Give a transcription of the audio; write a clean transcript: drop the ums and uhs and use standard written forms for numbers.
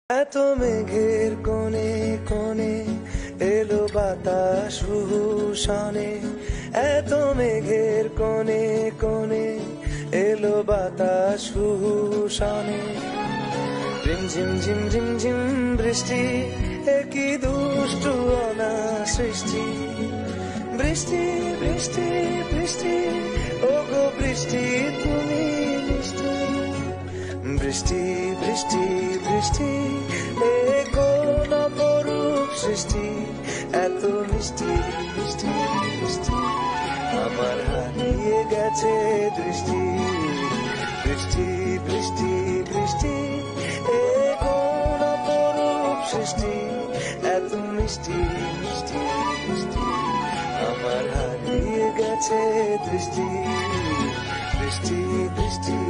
এত মেঘের কোণে কোণে এলো বাতাস হুহুশানে, এত মেঘের কোণে কোণে এলো বাতাস হুহুশানে। রিমঝিম ঝিম ঝিম ঝিম বৃষ্টি, একই দুষ্টু অনা সৃষ্টি। বৃষ্টি বৃষ্টি বৃষ্টি, ওগো বৃষ্টি তুমি মিষ্টি। বৃষ্টি বৃষ্টি বৃষ্টি, এ কোন অপরূপ সৃষ্টি, এত মিষ্টি মিষ্টি মিষ্টি, আমার হারিয়ে গেছে দৃষ্টি। বৃষ্টি বৃষ্টি বৃষ্টি, এ কোন অপরূপ সৃষ্টি, এত মিষ্টি মিষ্টি মিষ্টি, আমার হারিয়ে গেছে দৃষ্টি। বৃষ্টি বৃষ্টি